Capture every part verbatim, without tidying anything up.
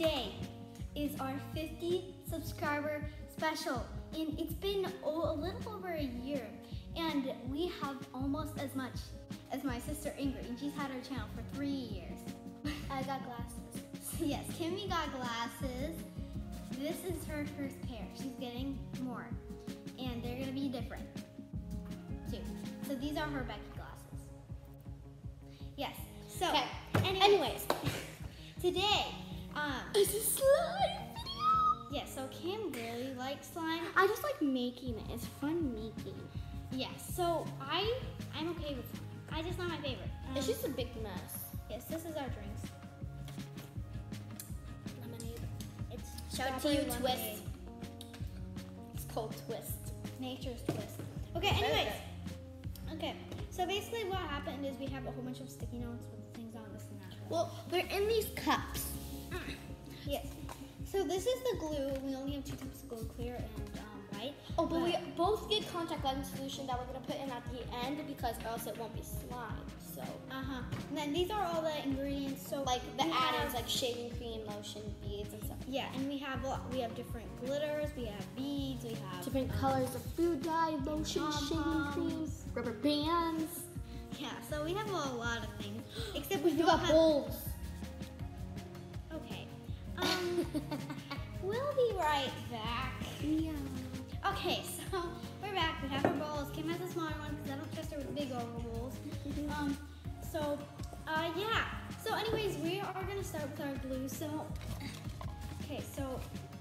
today is our fifty subscriber special, and it's been oh, a little over a year, and we have almost as much as my sister Ingrid, and she's had her channel for three years. I got glasses. So yes, Kimmy got glasses. This is her first pair. She's getting more, and they're gonna be different too. So these are her Becky glasses. Yes. So, Okay. anyways, Anyways, today, um, it's a slime video. yeah. So Kim really likes slime. I just like making it. It's fun making. Yes. So I, I'm okay with slime. I just not my favorite. Um, It's just a big mess. yes. This is our drinks. Lemonade. It's Shout out to strawberry you, lemonade. Twist. It's called Twist. Nature's Twist. Okay. Anyways. Okay. So basically, what happened is we have a whole bunch of sticky notes with things on this and that. Well, they're in these cups. Yes. So this is the glue. We only have two types of glue, clear and um, white. Oh, but we both get contact lens solution that we're gonna put in at the end because or else it won't be slime. So, Uh-huh. And then these are all the ingredients. So like the we add-ins, have- like shaving cream, lotion, beads, and stuff. Yeah, and we have a lot- we have different glitters, we have beads, we have Different colors of food dye, lotion, shaving cream, Pom-poms. rubber bands. Yeah, so we have a lot of things. Except we We don't got have bowls. Okay. Um we'll be right back. Yeah. Okay, so we're back. We have our bowls. Kim has a smaller one because I don't trust her with big oval bowls. Um, so, uh, yeah. So, anyways, we are gonna start with our glue. So, okay, so,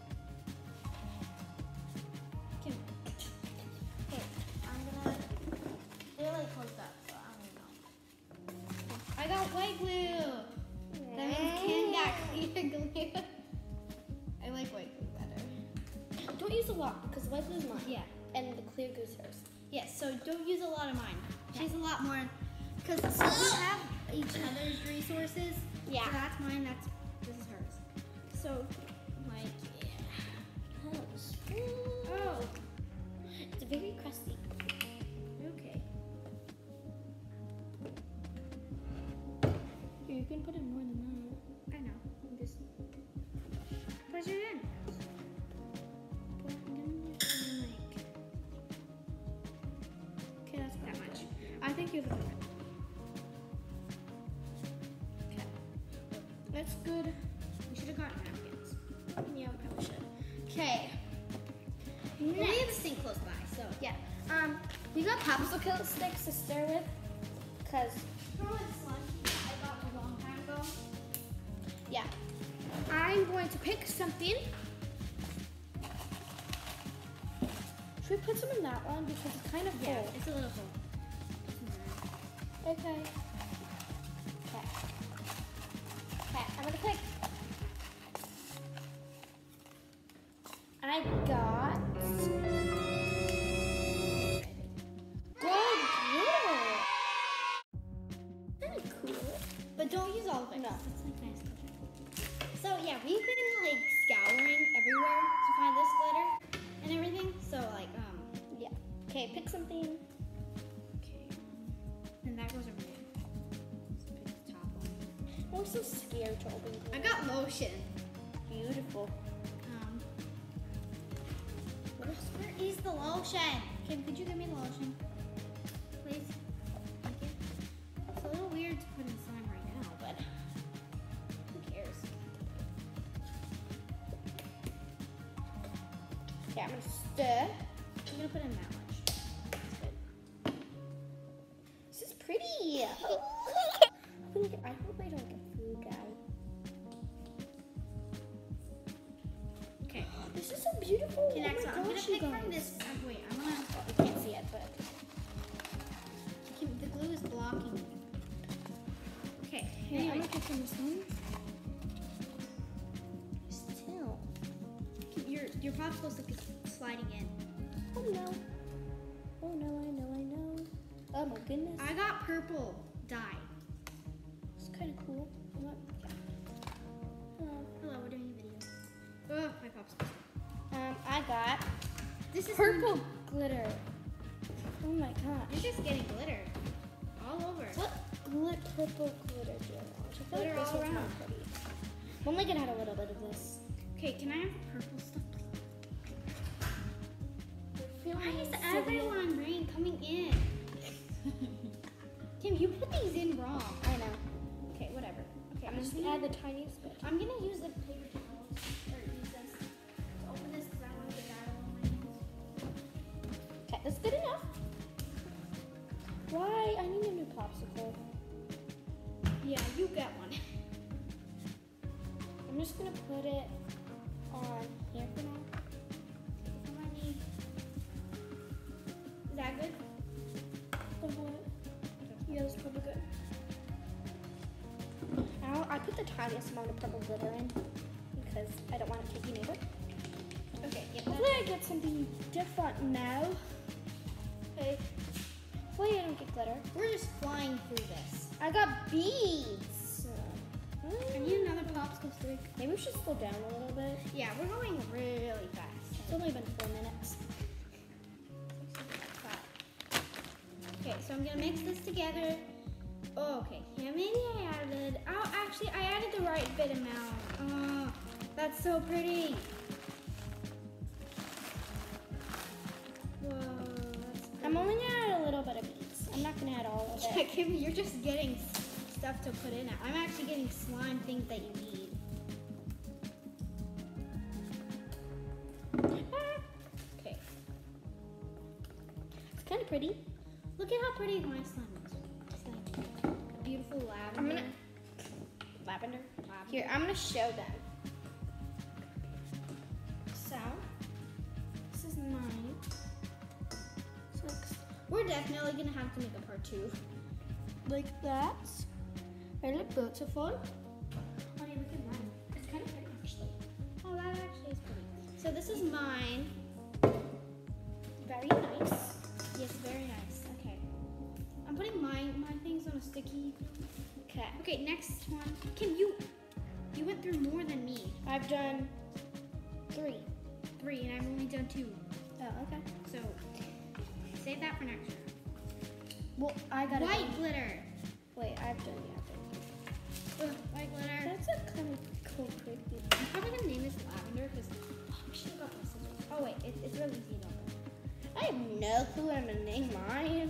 Kim. Okay, I'm gonna. They're like closed up, so I don't know. I got white glue. That means Kim got clear glue. I like white glue better. Don't use a lot because white glue is mine. Yeah. And the clear glue is hers. Yes, so don't use a lot of mine. She has a lot more, because so we have each other's resources. Yeah. So that's mine, that's, this is hers. So, like, yeah. Oh. Oh, It's very crusty. okay. Here, you can put in more than I know. that. Just Push it in. put it in there. Like, okay, that's that much. I think you have enough. Okay. That's good. We should have gotten napkins. Yeah, we probably should. Okay. We have a sink close by, so. Yeah. Um, we got popsicle sticks to stir with, cause Remember when Slunky I got a long time ago? yeah. I'm going to pick something. Should we put some in that one because it's kind of full? Yeah, it's a little full. Okay. Okay. Okay, I'm gonna pick. I got gold glitter. Kind of cool. But don't use all of it. No. It's like nice glitter. So yeah, we've been like scouring everywhere to find this glitter and everything. So like, um, Yeah. Okay, pick something. okay. And that goes over there. Let's pick the top one. I'm so scared to open glitter. I got lotion. Beautiful. Um, where is the lotion? Kim, could you give me the lotion, please? Thank you. It's a little weird to put in slime right now, but who cares? Okay, I'm gonna stir. I'm gonna put in that much. That's good. This is pretty. I hope I don't get food dye. Okay. This is so beautiful. Okay, next oh one. my I'm gonna gosh, you pick from guys. this. Uh, wait, I'm gonna. You can't see it, but Kim, the glue is blocking me. Okay. here, I'm Anyway, gonna pick from this one. Still. your your popsicle stick is sliding in. Oh no. Oh no, I know, I know. Oh my goodness. I got purple dye. It's kind of cool. I'm not- Oh. Hello, we're doing a video. Oh, my popsicle. Um, I got This is purple glitter. Oh my gosh. You're just getting glitter all over. What glit purple glitter do I want? I feel Glitter like this all one's more around. pretty. I'm only gonna add a little bit of this. Okay, can I have the purple stuff? Feeling Why is silly. everyone rain coming in? Kim, you put these in wrong. I know. Okay, whatever. Okay, I'm just gonna add the tiniest bit. I'm gonna use the paper towels or use this to open this because I want to get that all on my hands. Okay, that's good enough. Why? I need a new popsicle. Yeah, you get one. I'm just gonna put it on here for now. How many? Is that good? Yeah, that's probably good. Now I put the tiniest amount of purple glitter in because I don't want it taking either. Okay, yeah. Hopefully I get something different now. Okay. Hopefully I don't get glitter. We're just flying through this. I got beads. I need another popsicle stick. Maybe we should slow down a little bit. Yeah, we're going really fast. It's only been four minutes. Okay, so I'm gonna mix this together. Oh, okay. Yeah, maybe I added. Oh, actually, I added the right bit amount. Oh, that's so pretty. Whoa, that's I'm only gonna add a little bit of beads. I'm not gonna add all of Yeah, it. Kim, you're just getting s- stuff to put in it. I'm actually getting slime things that you need. Okay. It's kind of pretty. Look at how pretty my slime is. It's like beautiful lavender. I'm gonna lavender. Here, I'm gonna show them. So, this is mine. So it's We're definitely gonna have to make a part two. like that. They look beautiful. Honey, look at mine. It's kind of pretty actually. Oh, that actually is pretty. So this is mine. Very nice. Yes, very nice. Okay. I'm putting my my things on a sticky. Okay. Okay, next one. Kim, you you went through more than me. I've done three. Three, and I've only done two. Oh, okay. So save that for next round. Well, I got White it. glitter. Wait, I've done yeah. Ugh, white glitter. That's a kind of cool, pretty. I'm probably gonna name this lavender because oh, I should have got my scissors. Oh wait, it, it's really easy to open. I have no clue what I'm gonna name mine.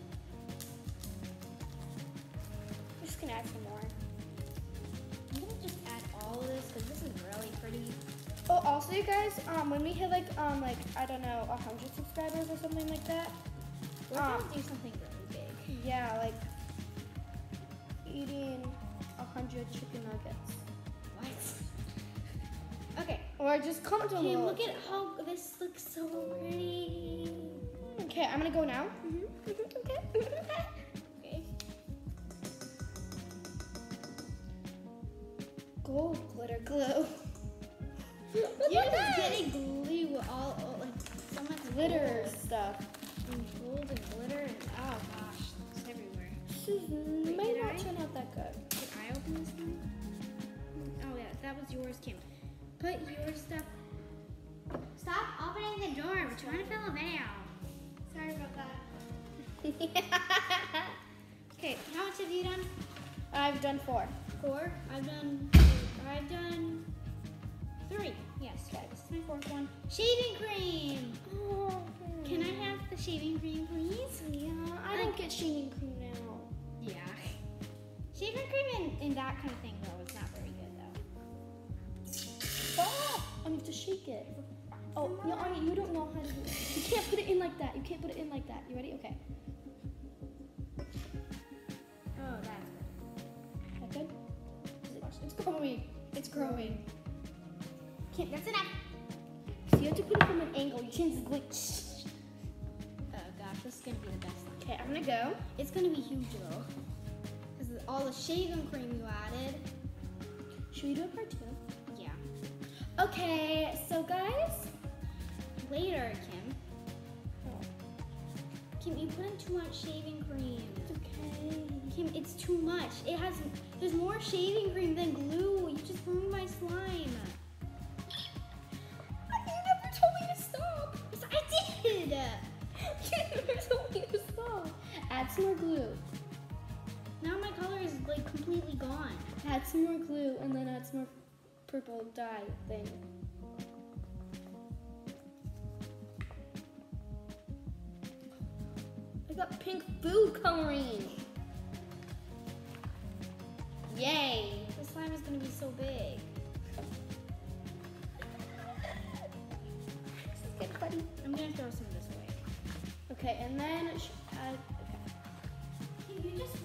I'm just gonna add some more. I'm gonna just add all of this because this is really pretty. Oh, also, you guys, um, when we hit like, um, like I don't know, a hundred subscribers or something like that. We're Um, gonna do something really big. Yeah, like eating a hundred chicken nuggets. What? Okay. Or just comment down Kim, below. look at how this looks so pretty. Okay, I'm gonna go now. Mm-hmm. Okay. Okay. Gold glitter glue. You're just getting glue all, all like so much Glitter gold stuff. and gold and glitter and oh gosh, it's everywhere. This is, Wait, might did not I? turn out that good. Did I open this one? Oh yeah, that was yours, Kim. Put your stuff. Stop opening the door. We're trying to film a video. Sorry about that. Okay, how much have you done? I've done four. Four. I've done. I've done three. Yes. Okay. This is my fourth one. Shaving cream. Oh, Can I have the shaving cream, please? Yeah, I don't get shaving cream now. Yeah. Shaving cream in, in that kind of thing though is not very good though. Stop! I need to shake it. Oh, no, Ani, you don't know how to do it. You can't put it in like that. You can't put it in like that. You ready? Okay. Oh, that's That good? It's growing. It's growing. Okay, that's enough. So you have to put it from an angle. You can't glitch. Oh gosh, this is gonna be the best one. Okay, I'm gonna go. It's gonna be huge though. Because all the shaving cream you added. Should we do a part two? Yeah. Okay, so guys. Later, Kim. Oh, Kim, you put in too much shaving cream. it's okay. Kim, it's too much. It has, there's more shaving cream than glue. You just ruined my slime. You never told me to stop. Yes, I did. You never told me to stop. Add some more glue. Now my color is like completely gone. Add some more glue and then add some more purple dye thing. I got pink food coloring. Yay. The slime is gonna be so big. This is good, buddy. I'm gonna throw some this way. Okay, and then sh- uh, okay. Can you just